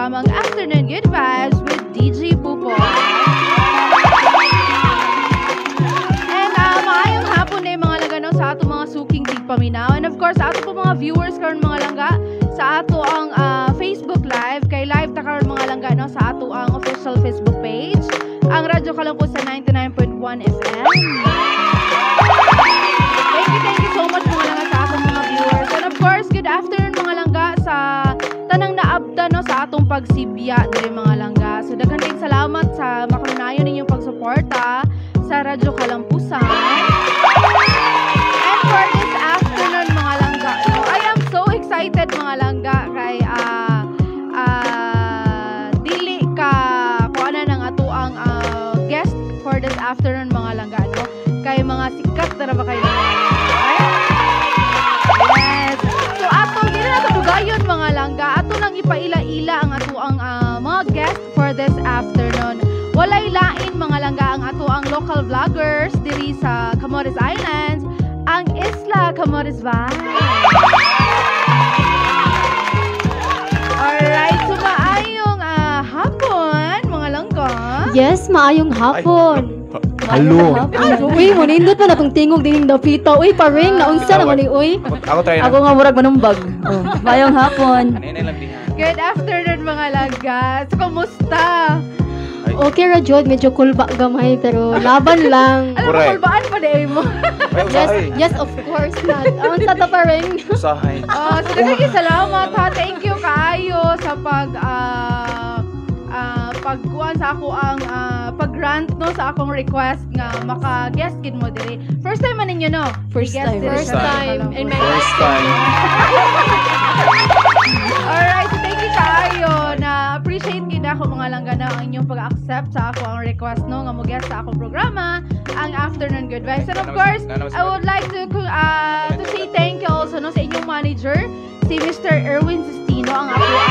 programang Afternoon Good Vibes with DJ Pupo. And maayong hapon na mga langga no, sa ato mga suking tigpaminaw. And of course, sa ato po mga viewers karon mga langga, sa ato ang Facebook Live, kay live ta karon mga langga no, sa ato ang official Facebook page. Ang radyo ka lang po sa 99.1 FM. Thank you so much mga langga sa atong mga viewers. And of course, good afternoon mga langga sa tanang naabda no, sa atong pagsibya diri mga langga. So daghan din salamat sa makanunayon ninyong pagsuporta sa Radyo Kalampusan. And for this afternoon mga langga, no, I am so excited mga langga kay dili ka kuha na ng ato ang guest for this afternoon mga langga no, kay mga sikat na ba kayo yes. So ato dili na dugayon mga langga, ato nang ipaila-ila ang ato ang mga guest for this afternoon. Walay lain mga langga ang ato ang local vloggers diri sa Camotes Islands, ang Isla Camotes Vibes. Alright, so maayong hapon mga langga. Yes, maayong hapon. Hello. Uy, munindot pa na itong tingog dining dapita. Uy, paring, naunsa naman ni uy. Ako try na. Ako nga murag manumbag. Maayong hapon. Good afternoon mga langga. So, kumusta? Okay ra jud, medyo kulba gamay pero laban lang. Alam mo, kulbaan pa din mo. Yes, of course not. Awan sa ta paring. Usahay. So, nagiging salamat ha. Thank you kaayo sa pagkuhan sa ako ang pag-grant no sa akong request nga maka-guest gid mo diri. First time man ninyo no? First time. First time. In my First life. time. Alright, so thank you kaayo na appreciate gid ako mga langga na ang inyong pag-accept sa ako ang request no nga mo guest sa akong programa, ang Afternoon Good Vibes. And of course, I would like to say thank you also no sa inyong manager, si Mr. Erwin Sistino, ang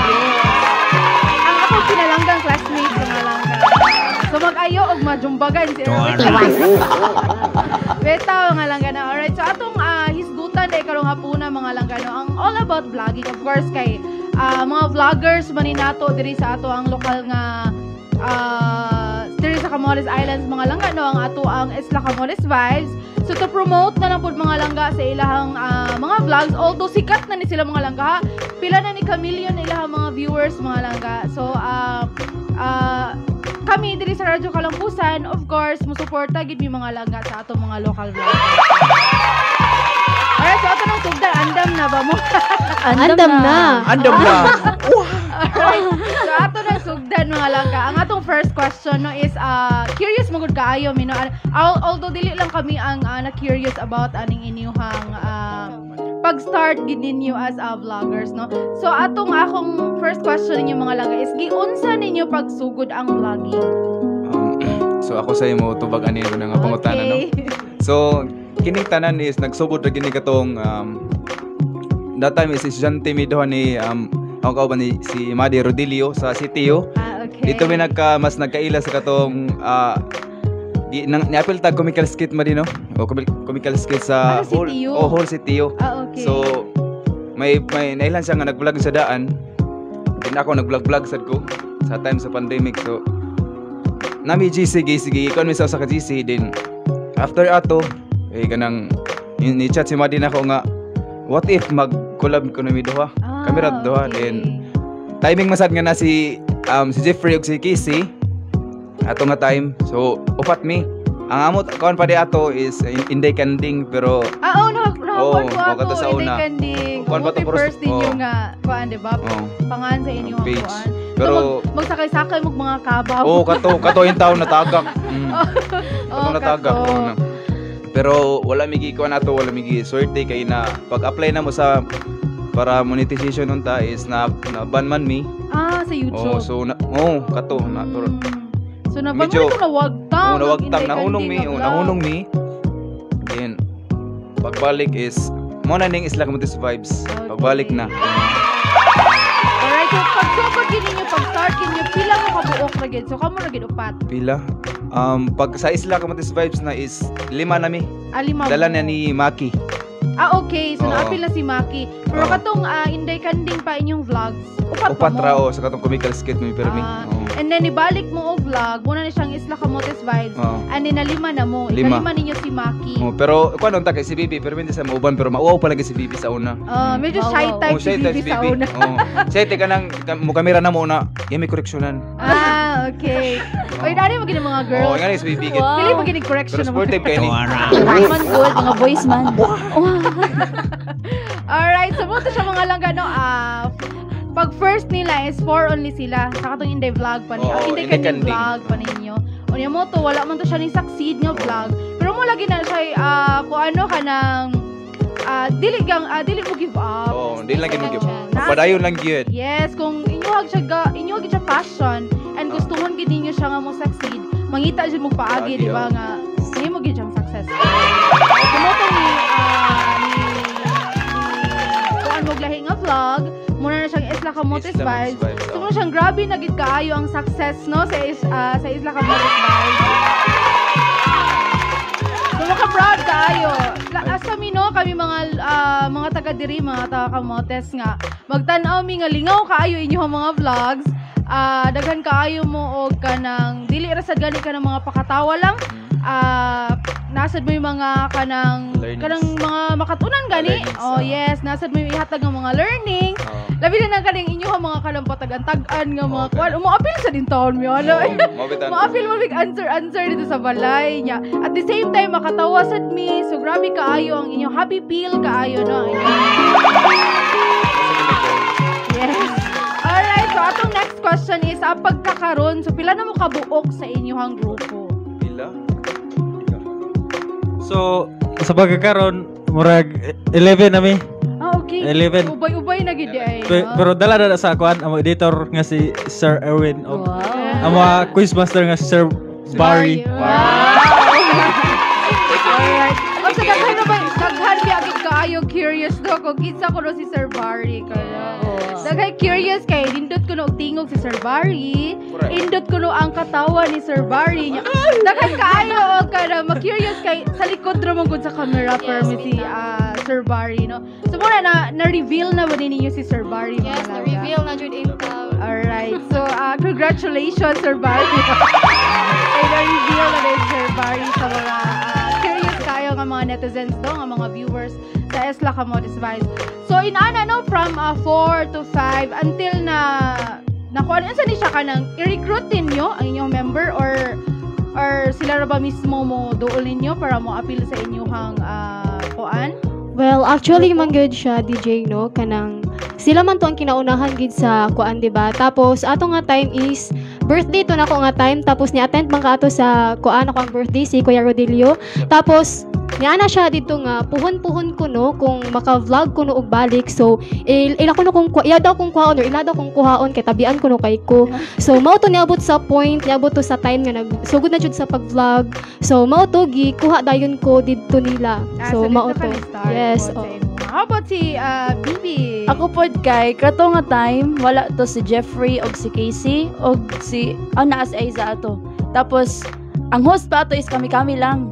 ako pinalanggang classmate sa mga langga. So mag-ayo og majumbagan si Erwin. Betaw mga langga na. Alright, so atong hisgutan dahil karong hapuna mga langga no, ang all about vlogging. Of course, kay mga vloggers maninato diri sa ato ang lokal nga diri sa Camotes Islands mga langga no, ang ato ang Isla Camotes Vibes. So to promote na lang po mga langga sa ilahang mga vlogs, although sikat na ni sila mga langga, pila na ni kamilyon ilahang mga viewers mga langga. So kami diri sa Radyo Kalampusan, of course, musuporta gid mi mga langga sa atong mga local vlogs. Alright, so ato nang tugdan, andam na ba mo? Andam na. Andam na. Alright, so ato nang sugdan mga langga. Ang atong first question no is curious magud kaayo mi no. Although dili lang kami ang na-curious about aning inyong pag-start gid ninyo as vloggers no. So akong first question ninyo mga langga is giunsa ninyo pagsugod ang vlogging? So ako sa imo tubag ani ko nga pangutana no. So kining tanan is nagsugod ra gini katong that time is estudyante mi doha ni ako ba ni si Madi Rodilio sa CTO. Okay. Dito mi mas nagkaila sa katong ni-apil tag comical skit Madi no. O comical skit sa whole CTO. Okay. So may nailan siya nga nag-vlog sa daan. Din ako nag-vlog sad ko sa time sa pandemic. So nami GC kon mi sa ka GC din after ato kanang ni-chat si Madi nako nga what if mag-collab ko na mi duha kamera duha okay. Then timing masad nga na si Jeffrey ug si Casey ato nga time so upat mi ang amot kaon pa di ato is Inday Kanding pero kuan ko ato sa una kuan pa to first ninyo nga kuan di ba pangan sa inyo ang kuan pero magsakay-sakay mo mga kabaw kato yung taon na tagak kato na tagak pero wala migi ko na to, wala migi swerte kay na pag-apply na mo sa para monetization nunta is na ban man mi. Sa YouTube. So kato na to. So na ban mo nawagtang. Nahunong mi. Then pagbalik is mo na ning Isla Camotes Vibes. Pagbalik na. Alright, so pagsugod gid ninyo pag-start kinyo pila mo kabuok ra gid. So kamo ra gid upat. Pila? Pag sa Isla Camotes Vibes na is 5 na mi. 5. Dala na ni Maki. Okay. So, Oo. naapil na si Maki. Pero Oo. katong Inday Kanding pa inyong vlogs, upat Upat pa mo. rao sa katong comical skit mo pirmi. And then, ibalik mo og vlog, muna na siyang Isla Camotes Vibes. Oo. And then, lima na mo. Lima. Ikalima ninyo si Maki. Pero kuan ta kay si Bibi pero hindi sa mauban pero mauwaw pa lagi si Bibi sa una. Medyo Wow, shy wow. type si Bibi sa una. Shy type kanang mo kamera na mo na. Yami koreksyonan. Okay. Oy, dali mo gini mga girls. ngani si Bibi. Wow. Pili mo gini correction Pero naman. sportive kay ni. Man good, mga boys man. Alright, so mo to siya mga langgano. Pag first nila is 4 only sila. Sa katong Inday vlog pa ninyo. Oo, Inday Inday Kanding Kanding. vlog pa ninyo. O niya mo to, wala man to siya ni succeed nga vlog. Pero mo lagi na siya, kung ano ka ng, dili mo give up. Di lang gyud. Na- Padayon lang gyud. Yes, kung inyuhag siya passion, and gustuhon gid ninyo siya nga mo succeed, mangita jud mo paagi, Paagi, di ba oo. nga, hindi mo gid siyang success. Kumoto ni kuan mo lahi nga vlog, muna na siyang Isla Camotes Isla Vibes. Camotes Vibes, So muna siyang grabe na gid kaayo ang success no sa Isla Camotes Vibes. So maka-proud kaayo. Asa mi no kami mga taga diri, mga taga Camotes nga magtan-aw mi nga lingaw kaayo inyong mga vlogs. Daghan kaayo mo og kanang dili ra sad gani ka ng mga pakatawa lang. Nasad mo yung mga kanang mga makatunan gani. Learnings, Oh yes, nasad mo yung ihatag ng mga learning. Labi na kaning inyong mga kanang patag-antagan nga mga Okay. kuan. Umaapil sa din taon mi ano. Mabitan. Maapil mo big answer dito sa balay niya. At the same time makatawa sad mi. So grabe kaayo ang inyong happy feel kaayo no. Ang Yes. Alright, so atong next question is pagkakaroon. So pila na mo kabuok sa inyong grupo? Pila? So, sa pagkakaroon, murag 11 nami. Okay. 11. Ubay-ubay na gid ay. Pero dala na sa kuan ang editor nga si Sir Erwin o Wow. ang mga quizmaster nga si Sir Barry. Alright. O sa daghan na ba? Daghan biagid kaayo curious do kung kinsa ko no si Sir Barry kaya. Daghan curious kay nindot ko no og tingog si Sir Barry. Correct. Indot ko no ang katawa ni Sir Barry niya. Daghan kaayo og kada ma-curious kay sa likod ra man gud sa camera permi si Sir Barry no. So muna na-reveal na ba ninyo si Sir Barry? mga Yes, langga? na-reveal na jud income. Alright. So, congratulations, Sir Barry. Ay, na-reveal na rin, Sir Barry, sa mga curious kayo nga mga netizens do, nga mga viewers sa Isla Camotes Vibes. So, inaana, no, from 4 to 5 until nakuha, saan ni siya ka nang i-recruit ninyo ang inyong member or sila ra ba mismo mo dool ninyo para mo appeal sa inyong kuan? Well, actually man good siya DJ no kanang sila man to ang kinaunahan gid sa kuan di ba? Tapos ato nga time is birthday to nako nga time tapos ni-attend man ka ato sa kuan ako ang birthday si Kuya Rodelio. Tapos niana siya dito nga puhon-puhon ko no kung maka-vlog ko no og balik. So ila ko no kung iya daw kung kuhaon or ila daw kung kuhaon kay tabian ko no kay ko. So mao to niabot sa point, niabot to sa time nga nagsugod na jud sa pag-vlog. So mao to gi kuha dayon ko didto nila. So mao to. Yes. Oh. How about si Bibi? Ako pod kay kato nga time wala to si Jeffrey og si Casey og si naas Aiza ato. Tapos ang host pa ato is kami lang.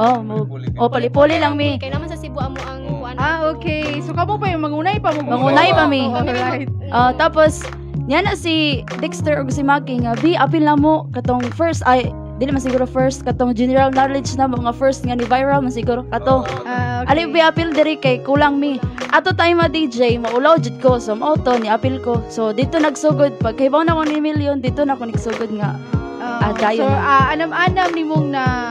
Pali-puli lang mi. Kay naman sa Cebu amo ang kuan. Okay. So, kamo pa yung mangunay pa mo. Mangunay pa mi. Alright. Tapos niya na si Dexter og si Maki nga bi apil na mo katong first ay dili man siguro first katong general knowledge na mga first nga ni viral man siguro kato. Okay. Ali bi apil diri kay kulang mi. Ato time DJ maulaw jud ko so auto ni apil ko. So dito nagsugod pag kay na ko ni million dito na ko nagsugod nga. So, dayon. anam-anam ni mong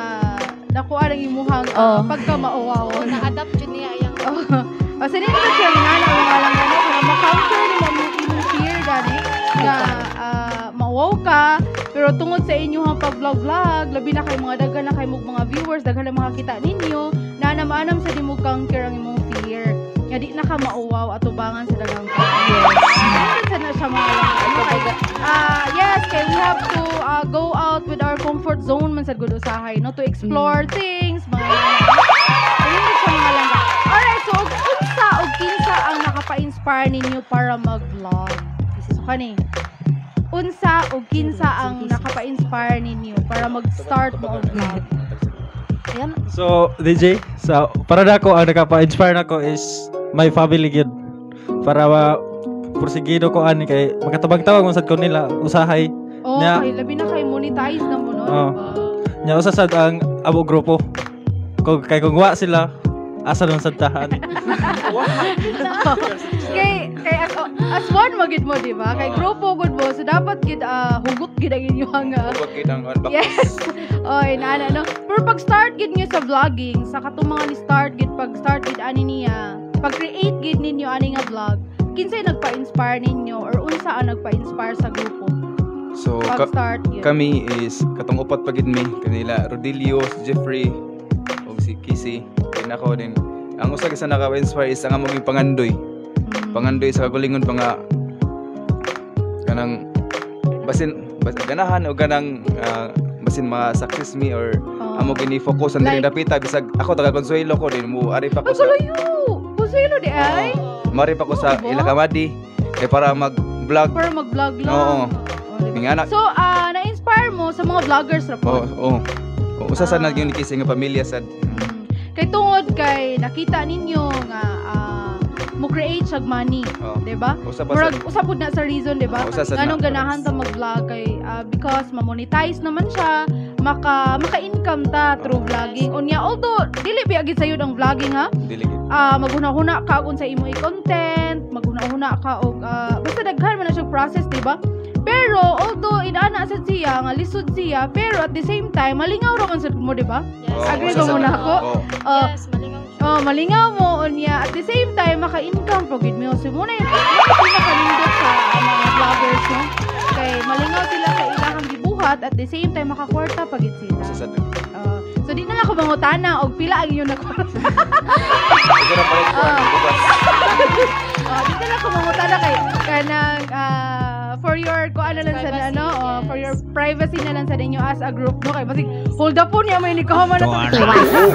nakuha ng imuhang pagka mauwaw. Na-adapt jud niya yang. Kasi nito na siya nga na mga lang gano'n kung ma-counter ni imong fear gani na mauwaw ka pero tungod sa inyong pag-vlog labi na kay mga daghan na kay mga viewers daghan na makakita ninyo na anam-anam sa dimog conquer ang imong fear nga di na ka mauwaw at tubangan sa daghang yes na siya mga lang yes kay we have to go out with our comfort zone man sa good usahay no to explore things mga hindi siya mga lang. Alright, so unsa og kinsa ang nakapa-inspire ninyo para mag-vlog? So kani, unsa og kinsa ang nakapa-inspire ninyo para mag-start mo og vlog? Ayan. So, DJ, So, para nako ang nakapa-inspire nako is my family gyud. Para porsigido ko ani kay magatabang-tawag man sad ko nila usahay. Oh, Nya- kay labi na kay monetize na mo no. Oo. Diba? Nya usa sad ang abo grupo. Kung wa sila asa nun sad tahan. Kay as one magid mo, di ba? Kay grupo gud mo, so dapat gid hugot gid ang inyong Huwag kitang unbox. yes. Oy, nana no. Pero pag start gid niyo sa vlogging, sa katong mga ni start gid pag start gid ani niya, pag create gid ninyo ani nga vlog, kinsay nagpa-inspire ninyo or unsa ang nagpa-inspire sa grupo? So, Pag start yun. kami is katong upat pagid mi kanila Rodilio, si Jeffrey ug si Kissy. Then ako din. Ang usa sa naka-inspire is ang among pangandoy. Pangandoy sa kagulingon pa nga kanang basin ganahan o ganang basin ma-success me or amo gini focus ang Like- dili dapita bisag ako taga Consuelo ko din mo ari pa ko Ay, sa kalayo! Kusilo di ay? mari pa ko sa Oo ba? Ilakamadi kay para mag-vlog. Para mag-vlog lang. Oo. Diba? Nga na. So, na-inspire mo sa mga vloggers na po. Oo. Usa sa nagyon ni Kissy nga pamilya sad. Kay tungod kay nakita ninyo nga mo create siyag money, Oo. 'di ba? Usa pa Murag usab pud na sa reason, 'di ba? Usa sa Ganong na- ganahan ta mag-vlog kay because ma-monetize naman siya, maka-income ta through vlogging. Unya although dili biagid sayo ang vlogging ha. Dili gid. Maghuna-huna ka kung sa imo i-content, maghuna-huna ka og basta daghan man na siyang process, 'di ba? Pero although inana sa siya nga lisod siya, pero at the same time malingaw ra man sad mo, 'di ba? Oo, Agree usa ba sa- muna ako? Oo. Yes, malingaw siya. Malingaw mo unya at the same time maka-income pagid mo. So muna yung pinakanindot sa mga vloggers no. Kay malingaw sila sa ilahang gibuhat at the same time makakwarta pagid sila. Usa sa So di na lang ko mangutana og pila ang inyong nakwarta. siguro pa rin ko Ah. bukas. Di na lang ko mangutana kay kanang for your ano lang sa Privacy, ano, yes. for your privacy na lang sa ninyo as a group no kay basig hold up po niya may nikahaman na to.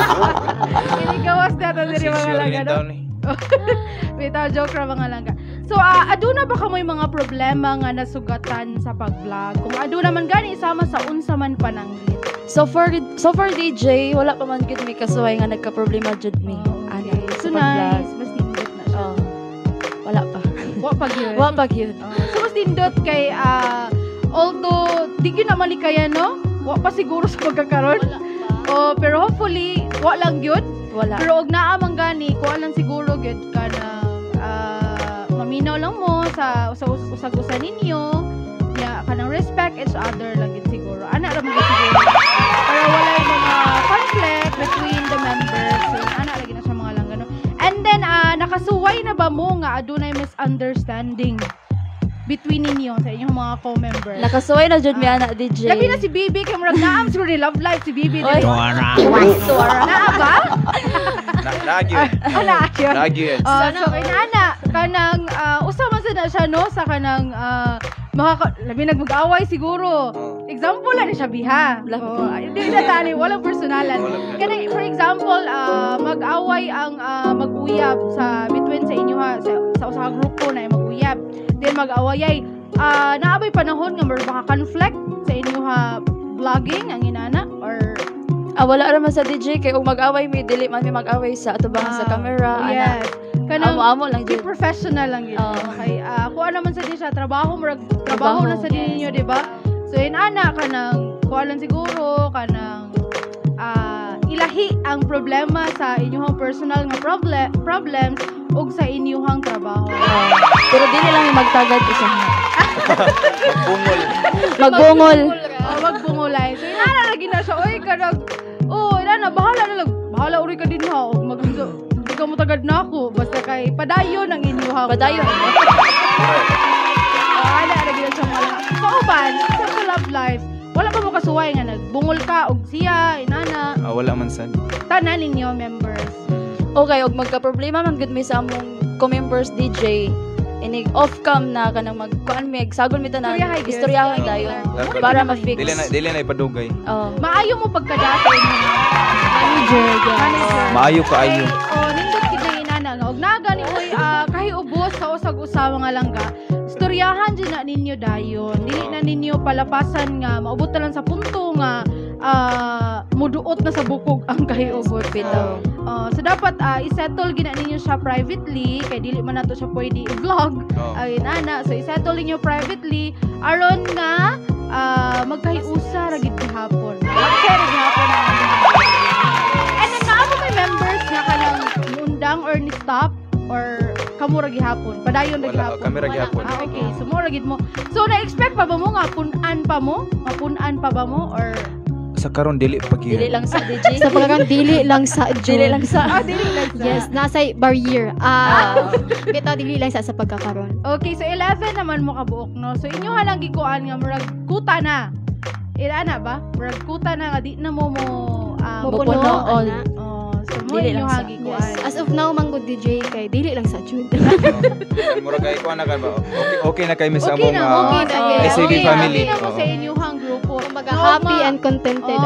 Inigawas na to diri mga Sure, langga yun no. down eh. Bitaw joke ra mga langga. So aduna ba kamoy mga problema nga nasugatan sa pag-vlog? Kung aduna man gani sama sa unsa man pananggit. So far DJ, wala pa man gid mi kasuway nga nagka-problema jud mi. Ana, So sa pag-vlog. nice, mas nindot na siya. Oh. Wala pa. Wa pag yun. Wa pa gyud. So mas nindot kay although di gyud na malikaya no, wa pa siguro sa pagkakaroon. Wala pa. Pero hopefully wa lang gyud. Wala. Pero og naa man gani, kuha lang siguro gyud kanang maminaw lang mo sa usag-usa ninyo. Ya kanang respect each other lang gid siguro. Ana ra mo gid siguro. Para wala yung mga conflict between the members. So, ana lagi na siya mga lang gano. And then nakasuway na ba mo nga adunay misunderstanding between ninyo sa inyong mga co-members? Nakasuway na jud mi ana DJ. Labi na si Bibi kay murag naam siguro ni love life si Bibi. Oy. Tuwara na ba? Nagyon. Ana yun. Nagyon. So kay nana kanang usa man sad na siya no sa kanang labi nagmag-away siguro. Example lang ni siya biha. Hindi na tani walang personalan. Kanang for example mag-away ang mag-uyab sa between sa inyo ha sa usa ka grupo na mag-uyab. Then mag-away naabay panahon nga baka conflict sa inyo ha vlogging ang inana or wala ra man sa DJ kay og mag-away mi dili man mi mag-away sa atubangan sa camera. Yes. Kanang Amo-amo lang di jud. professional lang yun. Oo. Okay. Kuha naman sa din siya trabaho trabaho na sa din ninyo, di ba? So yun ana kanang kuha lang siguro kanang ilahi ang problema sa inyong personal nga problems ug sa inyong trabaho. Pero dili lang mi magtagad usaha. Bungol. Magbungol. Magbungulay. So yun ana lagi na siya oy kanang inana bahala uri ka din ha ug hindi ka mo tagad na ako basta kay padayon ang inyong Padayon. Ana lagi na siya mga kauban sa love life. Wala pa mo kasuway nga nagbungol ka og siya inana Wala man sad. tanan ninyo members. Okay, og magka-problema man gud mi sa among co-members DJ. Inig off cam na kanang magkuan mi sagol mi tanan. Istoryahay, guys. Istoryahan dayon para ma-fix. Dili na ipadugay. Oh. Maayo mo pagkadati Manager, yes. Maayo kaayo. Nindot gid na inana nga og nagani oy kahiubos sa usag-usa mga langga. Istoryahan dyan na ninyo dayon. Dili na ninyo palapasan nga maubot na lang sa punto nga muduot na sa bukog ang kahiugot Bitaw. so dapat isettle gina ninyo siya privately kay dili man nato siya pwede i-vlog ay ana so isettle ninyo privately aron nga magkahiusa ra gid gihapon magkaya ra gihapon and then naa mo kay members nga kanang mundang or ni stop or kamo ra gihapon padayon ra gihapon kami ra gihapon. okay so mo ra gid mo so na-expect pa ba mo nga punan pa ba mo or Sa karon dili pa gyud. Dili lang sa DJ. Sa pagkaroon, dili lang sa Dili lang sa. dili lang sa Yes, nasa barrier. Bitaw dili lang sa pagkakaroon. Okay, so 11 naman mo kabuok, no? So, inyo halang gikuan nga, murag kuta na. Ina ba? Murag kuta na nga, di na mo Mupuno, ana. So, mo Dili inyo lang sa- hagi kuan. As of now, manggod DJ kay dili lang sa June. Mura kay kuan na ka ba? Okay na kay sa Okay among na, okay na. yes. SAB Okay na, family. okay na mo Oo. sa inyong grupo. Kumbaga happy and contented.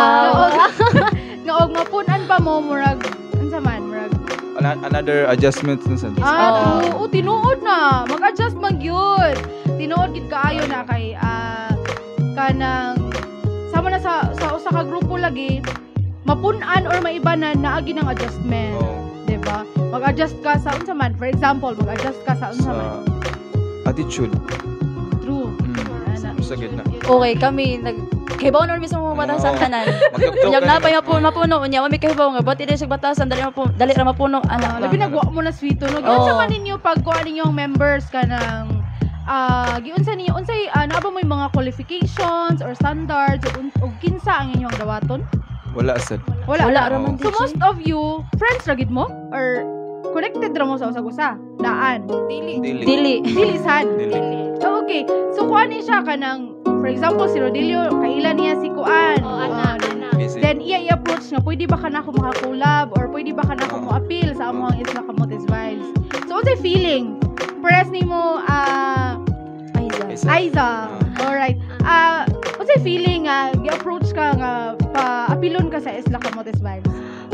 Nga og mapunan pa mo, murag, unsa man, murag. Another adjustment nun sa. Oo, tinuod na. Mag-adjust man gyud. Tinuod gid kaayo na kay kanang sama na sa usa ka grupo lagi mapunan or maibanan na agi ng adjustment. Oo. Diba? Mag-adjust ka sa unsa man. For example, mag-adjust ka sa unsa man. Sa attitude. True. Ana. Sa gitna. Okay, kami kay Bonor mismo mo batasan Oo. tanan. Magtuktok Yang ka napay na. mapuno unya, wami kay Bonor, bati din siya batasan dali ra mapuno ana. Labi nagwa mo na sweeto no. Oo. Giunsa man ninyo pag kuha ninyo ang members kanang giunsa ninyo unsay naa ba mo yung mga qualifications or standards o kinsa ang inyong dawaton? Wala sad. Wala ra man So most of you friends ra gid mo or connected ra mo sa usag-usa? Daan. Dili. Dili sad. Dili. Okay. So kuan ni siya kanang for example si Rodelio kaila niya si Kuan. Ana. Busy. Then i-approach nga pwede ba kana ako maka-collab or pwede ba kana ako mo-appeal sa among Isla Camotes Vibes. So unsay feeling? Press nimo Aiza. Alright. Unsay feeling nga gi-approach ka nga pa-apilon ka sa Isla Camotes Vibes?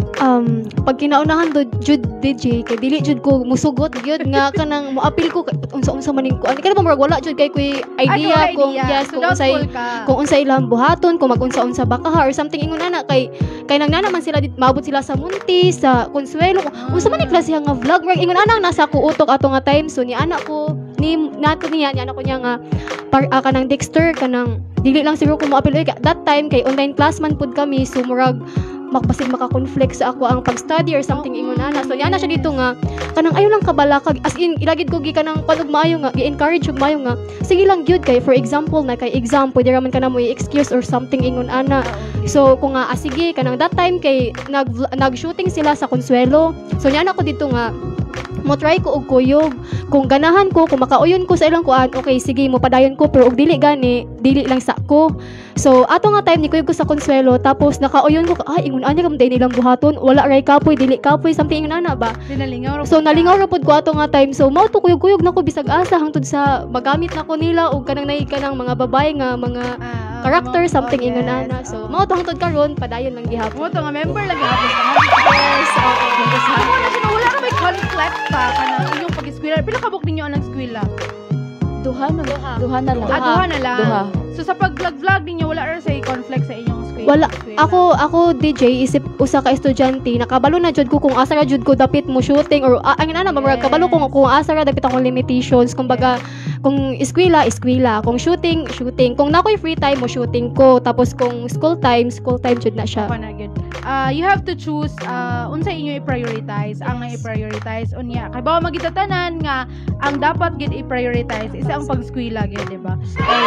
Pag kinaunahan do jud DJ kay dili jud ko musugot gyud nga kanang moapil ko unsa man ning kuan kana ba murag wala jud kay koy idea kung yes so kung unsay doubtful ka. kung unsay ilang buhaton kung magunsa-unsa ba ka or something ingon ana kay nang naman sila maabot sila sa Munti sa Consuelo unsa man ni klase nga vlog murag ingon ana nasa ko utok ato nga time so ni anak ko ni nato niya ni anak ko niya nga kanang Dexter kanang dili lang siguro ko moapil that time kay online class man pud kami so murag makbasig maka-conflict sa ako ang pag-study or something ingon ana. So yana siya dito nga kanang ayo lang kabalakag as in ilagid ko gi kanang panog maayo nga i-encourage ug maayo nga sige lang gyud kay for example na kay exam pwede ra man kana mo i-excuse or something ingon ana. So kung nga sige kanang that time kay nag-shooting sila sa Consuelo. So yana ko dito nga mo try ko og kuyog kung ganahan ko kung makauyon ko sa ilang kuan okay sige mo padayon ko pero og dili gani dili lang sa ko so ato nga time ni kuyog ko sa Consuelo tapos nakauyon ko ay ingon ani kam day nilang buhaton wala ray kapoy dili kapoy something ingon ana ba Dinalingaw ra so pud ka. nalingaw ra pud ko ato nga time so mao to kuyog nako bisag asa hangtod sa magamit nako nila og kanang nay kanang mga babae nga mga character something ingon ana so mao to hangtod karon padayon lang gihapon mo to nga member lagi hapon ka. yes okay Amo na siya wala na may conflict pa kanang inyong pag-eskwela. Pila ka buk ninyo ang eskwela? Duha na lang. Duha na lang. Duha. So sa pag-vlog ninyo wala ra say conflict sa inyong eskwela? Wala. Ako DJ isip usa ka estudyante nakabalo na jud ko kung asa ra jud ko dapit mo shooting or ang ana mamurag kabalo ko kung asa ra dapit akong limitations kumbaga kung eskwela kung shooting kung nakoy free time mo shooting ko tapos kung school time jud na siya. Panagid. You have to choose unsa inyo i-prioritize. Ang i-prioritize unya kay bawa magitatanan nga ang dapat gid i-prioritize isa ang pag-eskwela gid, di ba?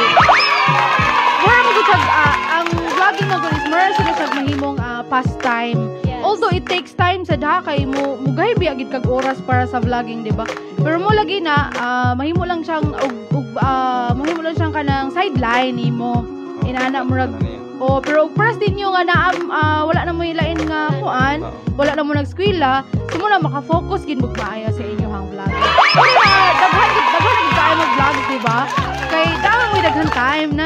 Mura mo gud ang vlogging mo gud is mura sila sa mahimong pastime. Although it takes time sa daha kay mo mugay biya gid kag oras para sa vlogging, di ba? Pero mo lagi na mahimo lang siyang mahimo lang siyang kanang sideline nimo. Inana murag pero press din nyo nga na wala na mo ilain nga kuan, wala na mo nag-eskwela, so mo na maka-focus gid maayo sa inyong vlog. Pero daghan gid tayo mag-vlog, di ba? Kay daghan mo daghan time na.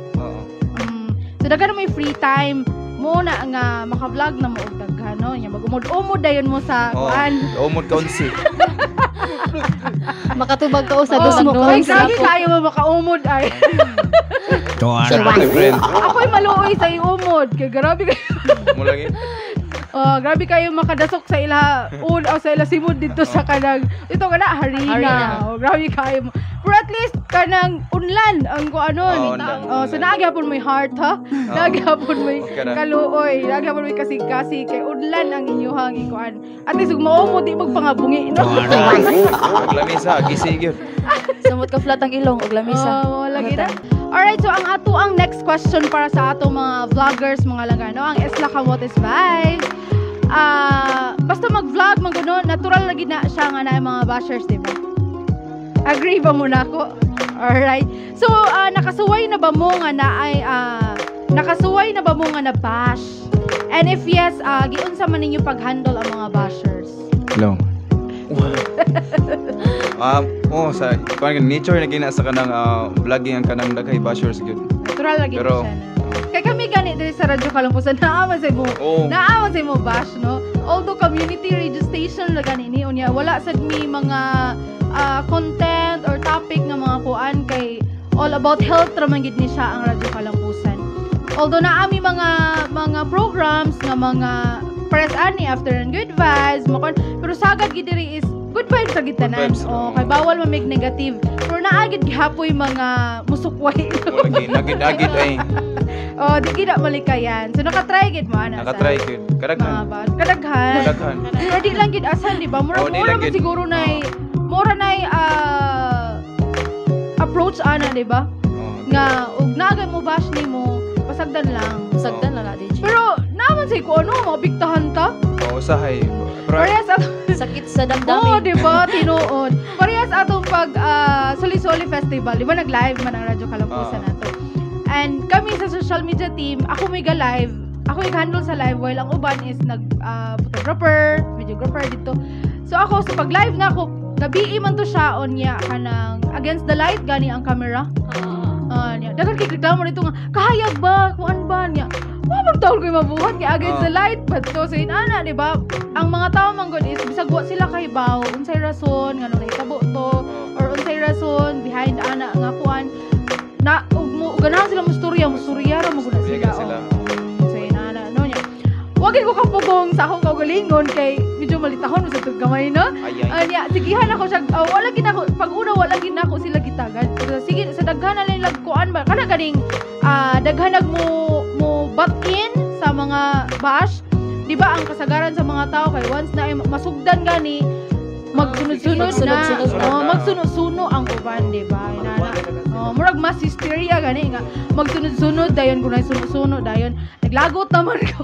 So daghan mo free time mo na nga maka-vlog na mo og daghan no, nya mag-umod-umod dayon mo sa kuan. Umod ka unsi. Makatubag ka usab Oh, mo ay, ka. grabe kayo mo makaumod ay. Friend. Ako'y maluoy sa iumod. Kaya grabe kayo. Mo lagi. Grabe kayo makadasok sa ila o sa ila simod dito sa kanang ito kana harina. Harina. Grabe kayo mo. Pero at least kanang unlan ang ko ano ni Unlan, so unlan. nagyapon may heart ha. Nagyapon may Okay ra. kaluoy, nagyapon may kasig-kasig kay unlan ang inyuhang ikuan. At least ug mao mo di magpangabungi no. Lamisa, gisig yun. Samot ka flat ang ilong og lamisa. Lagi na. Alright, so ang next question para sa atong mga vloggers, mga langano, ang Isla Camotes Vibe. Basta mag-vlog, natural lagi na siya nga na mga bashers, di ba? Agree ba muna ako? Alright. So, nakasuway na ba mo nga na bash? And if yes, giunsa man ninyo pag-handle ang mga bashers? Hello. Sa nature na gina sa kanang vlogging ang kanang daghay bashers gyud. Natural lagi Pero- na siya. Kaya kami gani dito sa Radyo Kalampusan, naaman sa mo. Oh. Naaman sa mo bash, no? Although community radio station lang gani ni unya, wala sad mi mga content or topic nga mga kuan kay all about health raman gid ni siya ang Radyo Kalampusan. Although naami mga programs nga mga press ani after and good vibes, pero sagad gid diri is good vibes sa gitanan. Good vibes, Oh, kay bawal mamig negative. Pero naagid gihapoy mga musukway. Mo lagi nagid-agid ay Oh, di gid malikayan. So nakatry gid mo ana. nakatry gyud. Mga Kadaghan. bas. Kadaghan. Kadaghan. Pero di lang gid asan, di ba? Mura Oh, di mura lang man gid. siguro na approach ana, di ba? Oh. Nga ug nagay mo bash nimo, pasagdan lang. Sagdan lang na DJ. Pero naman say ko ano, mapiktahan ta. Usahay. Pero Parehas atong Sakit sa Oo, damdamin. di ba? Tinuod. Parehas atong pag Soli-Soli Festival, di ba nag-live man ang Radyo Kalampusan nato. And kami sa social media team, ako may ga-live. Ako may handle sa live while ang uban is photographer, videographer dito. So ako sa pag-live na ako, gabi man to siya on niya kanang against the light gani ang camera. Niya. Dagan kay reklamo nito nga, kahayag ba? Kuan ba niya? Wa bang taon ko mabuhat kay against the light but so ana, di ba? Ang mga tao man god is bisag wa sila kay baw, unsay rason ngano nahitabo to or unsay rason behind ana nga kuan na ganahan sila musturya ra mo gud Biyagan sila. sila. So ana no niya. Wag ko kapugong sa akong kaugalingon kay medyo malitahon mo sa tug gamay no. Ay. Anya, sigihan ako siya. Wala gid ako pag una wala gid nako sila gitagad. So, sige sa daghan na lang lagkuan ba. Kana ganing daghan mo butt in sa mga bash. Di ba ang kasagaran sa mga tao kay once na masugdan gani magsunod-sunod na. Magsunod-sunod na. Magsunod-suno ang uban, di ba? Inana. Murag mass hysteria gani nga. Magsunod-sunod dayon kun ay sunod-sunod dayon. Naglagot naman ko.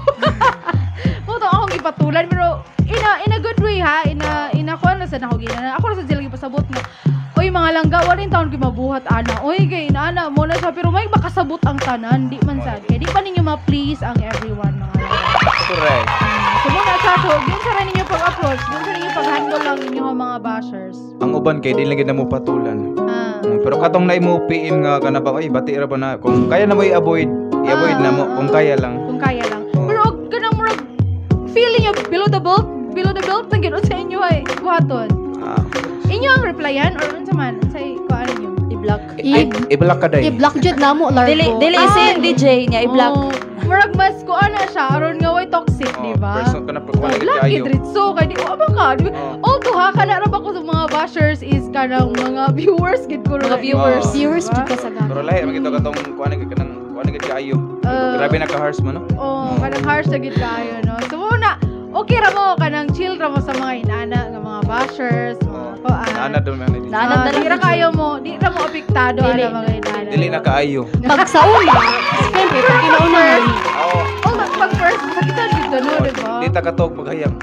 Puto akong ipatulan pero in a good way ha. In a kuan na sa ako gina. Ako ra sa sila gipasabot nga. Oy mga langga, walin taon kay mabuhat ana. Oy kay inaana mo na siya pero may makasabot ang tanan, di man sad. Kay di pa ninyo ma-please ang everyone mga langga. Correct. So muna sa ako, yun sa rin ninyo pag-approach, yun sa ninyo pag-handle lang ninyo ang mga bashers. Ang uban kay di lang gid na mo patulan. Pero katong na mo PM nga kana ba ay bati ra ba na kung kaya na mo i-avoid na mo kung kaya lang. Kung kaya lang. Pero og ganang murag feeling yung below the belt na gano'n sa inyo ay buhaton. Inyo ang replyan or unsa man sa kuan ninyo? I-block. I-block ka day. I-block jud namo largo. Dili isin DJ niya i-block. Oh, murag mas kuan na siya aron nga way toxic, di ba? Person kana pag wala gid Lagi kayo. dritso kay di ko ba ka. Di ba? Although ha kana ra ba ko sa mga bashers is kanang mga viewers gid ko Mga viewers. Viewers Diba? jud ka sa Pero lahi magito katong kuan gid kayo. Grabe na ka harsh mo no. Oh, kanang harsh na gid kayo, no? So muna, okay ra mo kanang chill ra mo sa mga inana nga mga bashers, mga kuan. Ana do man ni. Nana Di ra kayo mo, di ra mo apektado Dili. ana mga inana. Dili na kaayo. Pag sa una, siyempre pag kinaunahan. Oh, pag first sakitan gid no, di ba? Di ta katog maghayag.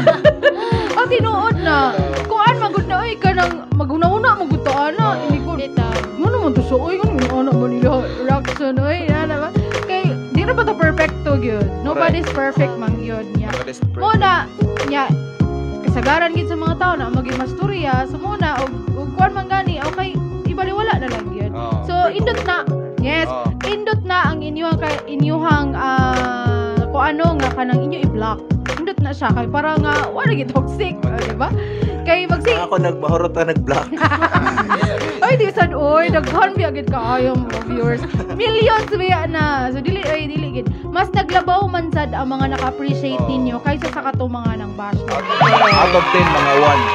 Oh, tinuod na. Kuan magud na oy kanang maguna-una mo gud to ana, hindi ko. Ano man to so oy kanang ana ba nila reaction oy, ana ba? Kay di ra ba to perfecto gyud. Nobody's perfect man gyud niya. Muna, nya kasagaran gid sa mga tao na maging masturya, so muna og kuan man gani, okay, ibaliwala na lang gyud. So indot na. Yes, indot na ang inyong kuan ano nga kanang inyo i-block. Indot na siya kay para nga wala gid toxic, di ba? Kay magsig Ako nagmahurot na nag-block. Ay, di sad oy, daghan biya gid kaayo mga viewers. Millions biya na. So dili gid. Mas naglabaw man sad ang mga naka-appreciate ninyo kaysa sa katong mga nang bash. Out of 10, mga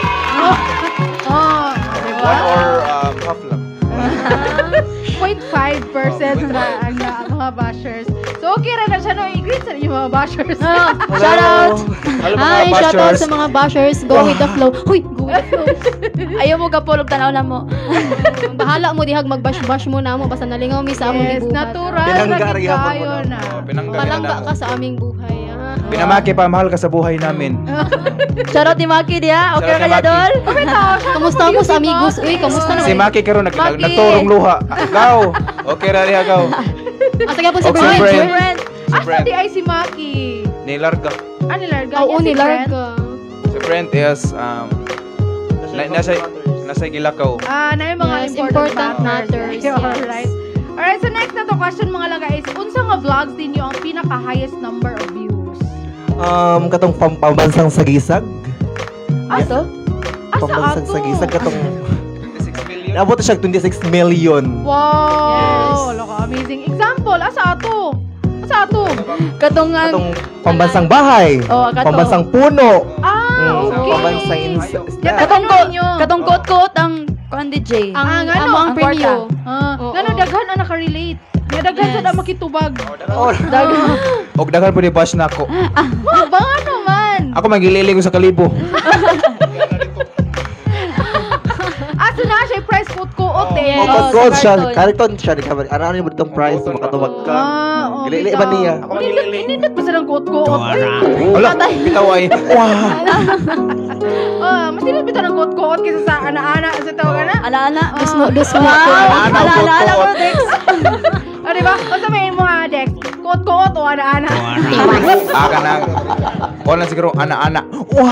1. Di 1. ba? 1 or half lang. 0.5% na ang mga bashers. So okay ra na siya no, i-greet sa inyo mga bashers. Shout out! Hello Hi, mga shout out bashers. sa mga bashers. Go with the flow. Huy, go with the flow. Ayaw mo kapulog tanaw na mo. Bahala mo dihag mag-bash-bash mo na mo basta nalingaw mi sa among Yes, gibuhat. natural Pinangga na rin gid ako kayo muna. na. Palangga ka sa aming buhay. Pinamaki pa, mahal ka sa buhay namin. Shout out ni Maki diya. Okay Shout out ra kaya ni dol? Kamusta mo sa amigos? Uy, kamusta Si naman? Maki karon Maki. nagturong luha. Gaw. Okay ra diha gaw. Asa gyapon si Og si Brian? Brent. Friend. Si Asa Brent. di ay si Maki? Nilarga. Nilarga Oo, niya si nilarga Brent. ka. Si Brent is nasa Gilakaw. Na yung mga Yes, important important matters, yes. Alright. Alright, so next na to question mga langga is, unsa nga vlogs din yung ang pinaka-highest number of views? Katong pambansang sagisag. Asa? Asa Pambansang ato? sagisag katong 26 million. Nabot siya 26 million. Wow! Yes. Wala ka, amazing. Example, asa ato? Asa ato? Katong Katong pambansang bahay. Oh, kato. Pambansang puno. Okay. Pambansang Yan, Katong ano ninyo? katong quote ang kuan DJ. Ang ano? amo ang Ang premyo. Ngano Oo. daghan ang nakarelate. Nga daghan Yes. sa na makitubag. Oh, Og daghan po ni bash na ako. Wow, ba ano man? Ako magilili ko sa kalibo. Asa na siya price quote ko ote. Yes. Magkod sa siya. carton. Karton siya. Ano mo itong price? Makatubag ka. Okay. Gilili ba niya? Ako magilili. Inindot pa silang quote ko ote. Wala, bitaw ay. Mas inindot pa ng quote ko ote kaysa sa ana-ana sa tawag na. Ala-ala. Dus mo. Ana, Ala-ala quote mo, Dex. O, diba? O, sabihin mo nga, Dex. Quote o ana-ana. Aka na. Wala siguro ana-ana.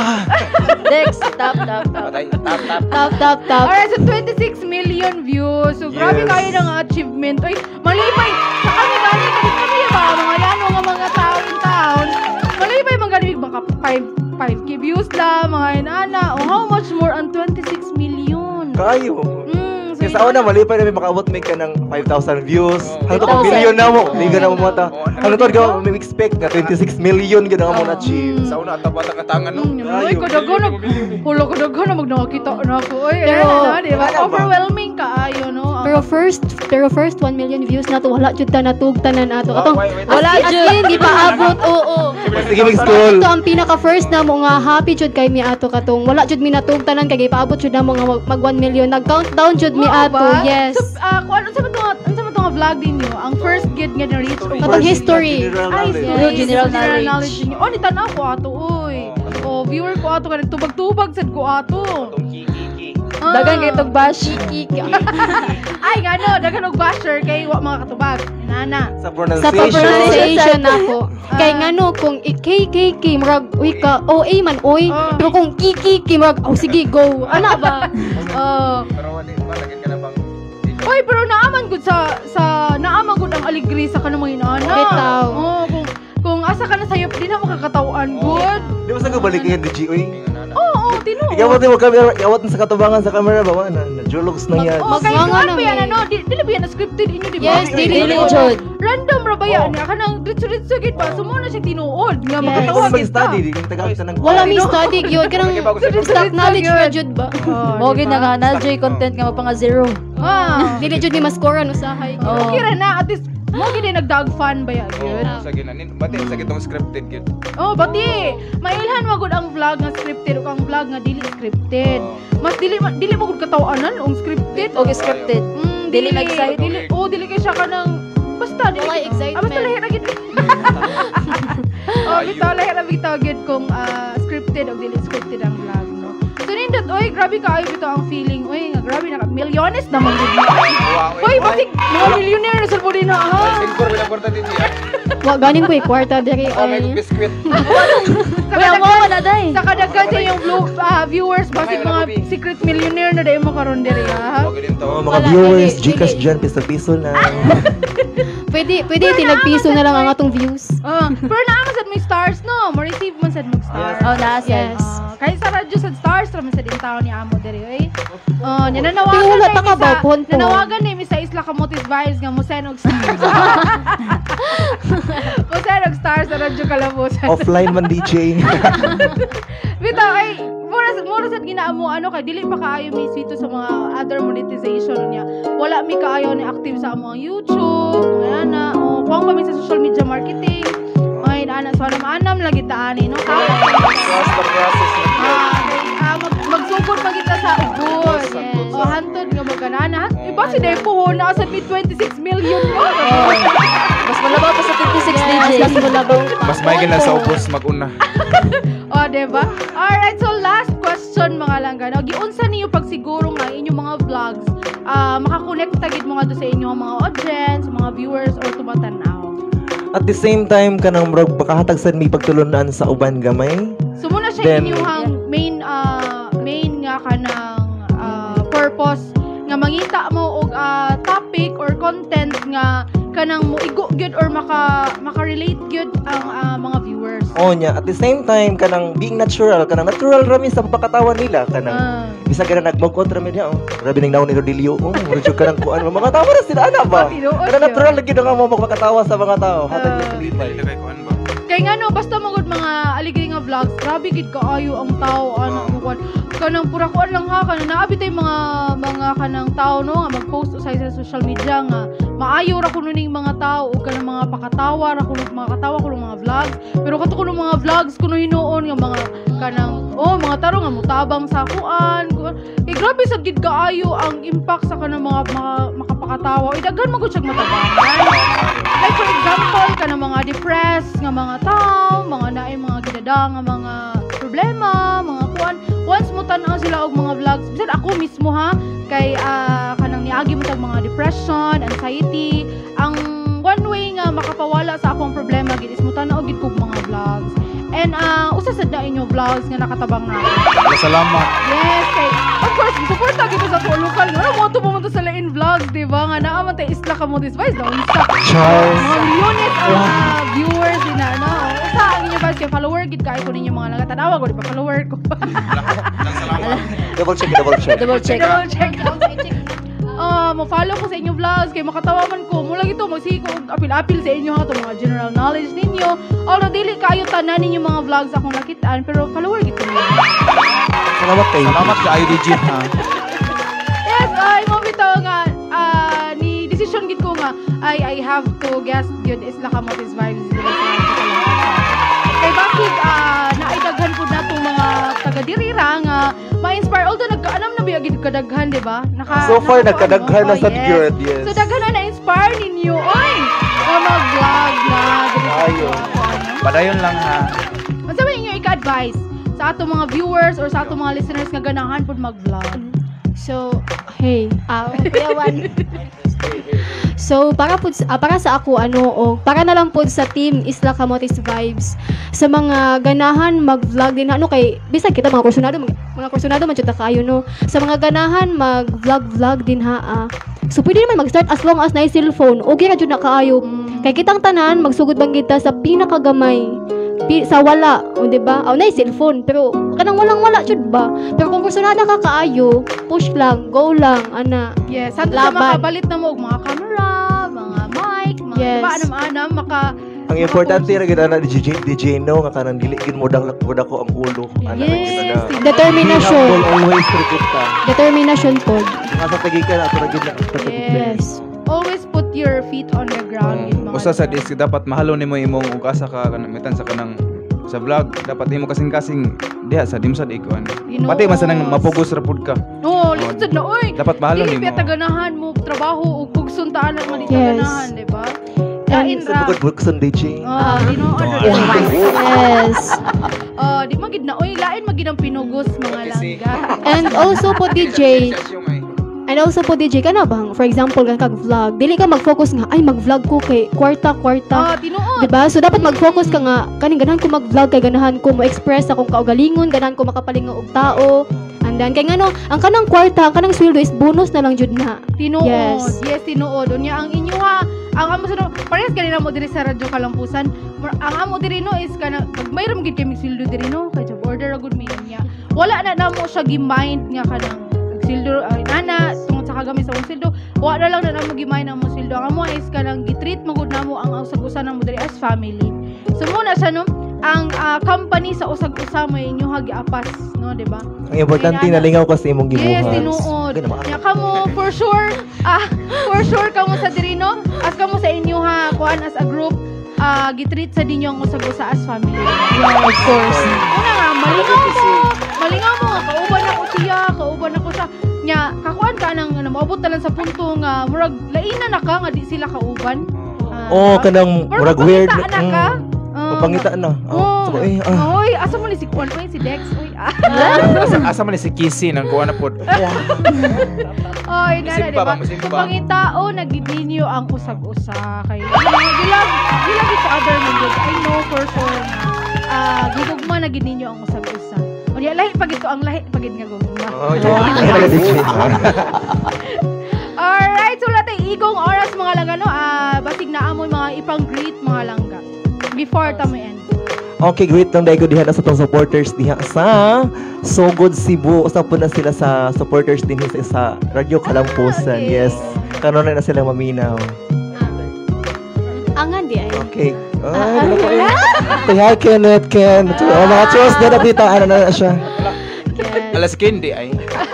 Dex, tap. Patay. Tap. Tap. Alright, so 26 million views. So, grabe Yes. kayo ng achievement. Uy, malipay. Sa kami galing, kami ba? Mga yan, mga tao in town. Malipay, mga galing, baka 5K views lang, mga inana. O, how much more on 26 million? Kayo. So, Kasi sa una, malipay namin makaabot may ka ng 5,000 views. Hanggang 5,000. million na mo. Hindi ka na mumata. Hanggang to, may expect na 26 million ka na mo na-achieve. Sa una, tapat ang katangan, no? Uy, kadago na magnakita na ako. Uy, Pero- diba? Overwhelming kaayo, no? Pero first 1 million views na to wala jud ta natugtanan ato. Atong wait. wala jud di pa abot. Oo. Sige, mag-school. Ito ang pinaka first na mo nga happy jud kay mi ato katong wala jud mi natugtanan kay paabot jud na mo nga mag 1 million. Nag-countdown jud mi Oo ato. ba? Yes. So, kung ano sa mga to nga vlog din nyo, ang first gig nga na-reach o Katong history. Ay, Yes. General knowledge. ninyo. Oh, nitanaw ko ato, uy. Oh, viewer ko ato, ka nagtubag-tubag sad ko ato. Dagan kay tog bash. Ay, gano, dagan og basher kay wa mga katubag. Nana. Sa Sa pronunciation. pronunciation ako. Kay ngano kung KKK murag uy ka OA man oy. Pero kung KKK murag oh sige go. Ana ba? Pero wala, malagyan ka na bang... Oy, pero naaman gud naaman gud ang aligri sa kanang mga inana. Bitaw. Oh, kung asa ka na sayop din na makakatawan good. Di ba sa kabalik kayo, DJ? Uy, Oo, tinuod. igawat mo camera, igawat mo sa katubangan sa camera ba? Na-jologs na yan. Oh, kaya Mga ano ba yan, naman. ano? Dili ba yan na scripted inyo, di ba? Yes, dili jud. Random ra ba yan? Kanang ritso-ritso gid ba? Sumo na siya tinuod nga Yes. makatawa Ikaw kita. mag-study, di ka tagal sa nang... Wala mi study gyud kanang stock knowledge ra jud ba. Mo gid na nga na J content nga mapanga zero. Dili jud ni ma-score ano usahay. Oh. Okay ra na, at least mo gid nagdag fan ba yan, Oh, yun? sa ginanin. Bati, sa gitong scripted, yun. Oh, bati. Mailhan magud ang vlog nga scripted o ang vlog nga dili scripted. Mas dili mo gud katawanan ang scripted. Okay, scripted. Dili nag-side. Dili kay siya kanang basta dili. Wala excitement. Basta lahi ra gid. Bitaw lahi ra bitaw gid kung scripted o dili scripted ang vlog, no. So nindot, oy, grabe kaayo bitaw ang feeling. Oy, nga grabe na milyones naman gid. Oy, basig mga millionaire sa po din na ha. Sinkor, walang kwarta din niya. Wa ganin ko kwarta diri Oh, may ay. biskwit. Kuya mo wala day. Sa kadaghan sa yung viewers, basig mga secret millionaire na dahil makaroon diri ha. Huwag din to. Oh, mga Wala, viewers, dili, Gcash dili. dyan, piso-piso na. Pwede tinagpiso na lang ang atong views. Pero naman sa sad may stars no, mo receive man sad mag stars. Oh, nasa. Yes. Kaya sa radyo sa stars raman sa din tao ni amo diri oy. Nananawagan Tingala na ta ka ba, punto. Nanawagan ni sa Isla Camotes Vibes nga mo senog stars. Mo senog stars sa radyo Kalabusan. Offline man DJ. Bitaw ay mura sad ginaamo ano kay dili pa kaayo mi sweet sa mga other monetization niya. Wala mi kaayo ni active sa among YouTube, ana o kuwang pa mi sa social media marketing. Ay ana so anam lagi taani no. Magsugod pa kita sa ugod. Yes. O hantod nga magkanana. Iba si Depo na sa 26 million mo. Mas malabaw pa sa 56 DJ. Yes, mas malabaw pa. Mas may na sa upos mag-una. O, diba? Alright, so last question mga langgana. Giunsa niyo pag siguro nga inyong mga vlogs, makakonect tagid mga do sa inyong mga audience, mga viewers, or tumatanaw. At the same time kanang murag makahatag sad mi pagtulunan sa uban gamay. So muna siya Then, inyong main nga kanang purpose nga mangita mo og topic or content nga kanang moigo gyud or maka-relate gyud ang mga viewers. Oh nya, at the same time kanang being natural rami sa pagkatawa nila kanang bisa ka na nagmugkot rami niya. Oh, grabe ning naon ni Rodilio. Oh, medyo kanang kuan mga tawa na sila ana ba? Kanang natural lagi na nga mo magpakatawa sa mga tao. Hatag yung lipay. Kay nga no, basta magod mga aligri nga vlogs, grabe gid kaayo ang tao ano kuan. Kanang pura kuan lang ha kanang naabi tay mga kanang tao no nga mag-post sa social media nga maayo ra kuno ning mga tao ug kanang mga pakatawa ra kuno mga katawa kuno mga vlogs. Pero kato kuno mga vlogs kuno hinuon nga mga kanang mga taro nga mutabang sa kuan. Grabe sad gid kaayo ang impact sa kanang mga makapakatawa. Daghan man gud siya matabangan. Like for example kanang mga depressed nga mga tao, mga naay mga ginadang nga mga problema, mga kuan. Once mo tan-aw sila og mga vlogs, bisan ako mismo ha, kay kanang niagi mo tag mga depression, anxiety, ang one way nga makapawala sa akong problema gid is mo tan-aw gid kog mga vlogs. And usa sad na inyo vlogs nga nakatabang na. Salamat. Yes, kay of course, support lagi ko sa tuwa lokal. Nga mo to pumunta sa lain vlogs, di ba? Nga naa man tay Isla Camotes Vibes daw unsa. Charles. Mga milyones ang viewers din na no. Usa ang inyo ba kay follower gid kay ko ninyo mga nagatanawa ko di ba follower ko. Double check. Double check. Double check. Mo follow ko sa inyong vlogs kay makatawa man ko. Mula gito magsiko og apil-apil sa inyo ha to mga general knowledge ninyo. Although dili kayo tanan ninyo mga vlogs akong nakitaan pero follower gid ko ninyo. Salamat sa IDG ha. Yes, ay mo bitaw nga ni decision gid ko nga I have to guest gyud Isla Camotes Vibes dito sa Caloocan. Kay bakit naidaghan pud natong mga taga diri ra nga ma-inspire although nagkaanam na biya gid kadaghan di ba? So far nagkadaghan na sa gyud, yes. So daghan na inspire ninyo oy. Mag-vlog na diri sa Ayo. Padayon lang ha. Unsa ba inyo ika-advise sa atong mga viewers or sa atong mga listeners nga ganahan pud mag-vlog? So, hey, kuyawan. So, para sa ako o para na lang po sa team Isla Camotes Vibes sa mga ganahan mag-vlog din kay bisag kita mga kursunado man jud kaayo no. Sa mga ganahan mag-vlog din so pwede naman mag-start as long as na cellphone. Okay ra jud na kaayo. Kay kitang tanan magsugod bang kita sa pinakagamay sa wala, o diba? Na cellphone, pero kanang wala jud ba? Pero kung gusto na ka kaayo, push lang, go lang, ana. Yes, hantod sa makabalit na mo og mga camera, mga mic, mga Yes. diba anam-anam Ang importante ra gid ana DJ no nga kanang dili gid mo dang lakod ako ang ulo. Ana Yes, Determination. Always kita. Determination po. Nga sa tagikan ato ra gid na. Yes. always put your feet on the ground. Yung mga Usa sa ganun. dis dapat mahalo nimo imong ugasa ka kanang mitan sa kanang sa vlog dapat imo kasing-kasing diha sa dimsad ikuan. Ginoo. Pati man sa nang mapugos ra pud ka. Oo, listed na, oy. Dapat mahalo Dili nimo. pa taganahan mo trabaho ug pugsuntaan ang mga Yes. taganahan, di ba? Kain Sa ra. bukod buksan DJ. Ginoo ano Yes. di magid na oy, lain magid ang pinugos mga langga. And also po DJ, kana bang for example kag vlog, dili ka mag-focus nga ay mag-vlog ko kay kwarta. Tinuod. Diba? So dapat mag-focus ka nga kaning ganahan ko mag-vlog kay ganahan ko mo-express akong kaugalingon, ganahan ko makapalingaw og tao, pandan. Kay ngano, ang kanang kwarta, ang kanang sweldo is bonus na lang jud na. Tinuod. Yes. Yes, tinuod. Unya ang inyo ha, ang amo sa parehas kanina mo diri sa Radyo Kalampusan. Ang amo diri no is kana mayroon gid kami sildo diri no kay job order ra gud mi niya. Wala na namo siya gi-mind nga kanang sildo ay nana tungod sa kagami sa sildo. Wala lang na namo gi-mind ang mo sildo. Ang amo is kanang gi-treat mo gud namo ang usag-usa namo diri as family. So muna sa no ang company sa usag-usa mo inyo giapas no, di ba? Ang importante na lingaw kasi imong gibuhat. Yes, tinuod. Nya kamo for sure kamo sa diri no as kamo sa inyo ha kuan as a group gitreat sa dinyo ang usag-usa as family. Yeah, of course. Una nga malingaw mo nga kauban ako siya nya kakuan ka nang maabot na lang sa punto nga murag lainan na ka nga di sila kauban. Kanang murag weird. Pangita na. Oy, asa mo ni si Kuan? Oy, si Dex. Oy, Asa man ni si Kissy nang kuha na po. Oy, nana, diba? Pangitao, nagidinyo ang usag-usa. Kaya, you love each other, man. I know for sure na gugugma na gidinyo ang usag-usa. O niya, lahi pag ito, ang lahi pag nga gugugma. Alright, so natin, igong oras mga langga, no? Basig na amoy mga ipang-greet mga langga. Before tamo end. Okay, great lang dahil ko diha na sa tong supporters diha sa So Good Cebu. Usap po na sila sa supporters din sa Radyo Kalampusan. Okay. Yes. Kanon na sila maminaw. Angan di ay. Okay. Hi, Kenneth, Ken. Mga chos, na nabitaan na siya. Alas Kendi ay.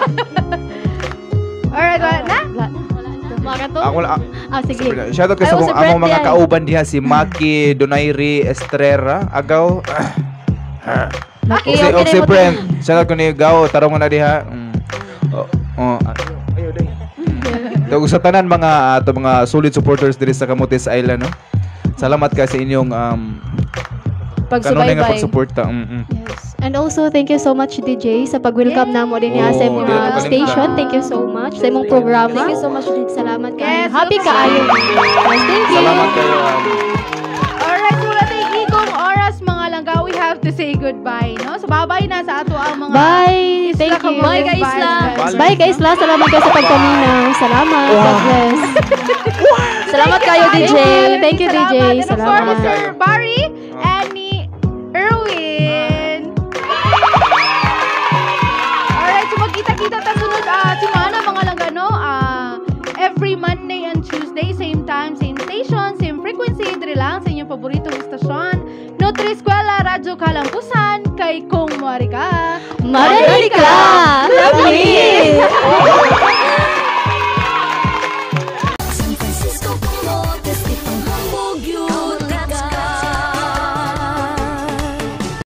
Alright, wala na? Mga to? Ako lang. Sige. Shoutout kasi Ay, sa si among Brent mga yan. kauban diha si Maki Donairi Estrera Agaw. Maki, Si okay na mo Brent. Shoutout ko ni Gaw tarong na diha. Ayo day. Tawag sa tanan mga mga solid supporters diri sa Camotes Island no. Salamat ka sa inyong kanunay nga pagsubaybay. pagsuporta. Yes. And also, thank you so much, DJ, sa pag-welcome namo din niya sa imong di na to station. kalimutan. Thank you so much sa imong programa. Thank you so much, DJ. Salamat kayo. Yes, Happy welcome. kaayo. Yes, thank you. Salamat kayo. Alright, so natin, igong oras mga langga, we have to say goodbye, no? So, bye-bye na sa ato ang mga Bye. Thank you. Bye, ka Isla. Bye, ka Isla. Salamat kayo sa pagpaminaw. Salamat. God bless. Salamat kayo, DJ. Thank you, DJ. And of course, Salamat. Mr. Barry and ni Erwin. Alright, so magkita-kita ta sunod simana mga langga, no? Every Monday and Tuesday, same time, same station, same frequency, diri lang sa inyong paboritong istasyon. Nutri Eskwela, Radyo Kalampusan, kay Kung Marika. Marika! Lovely!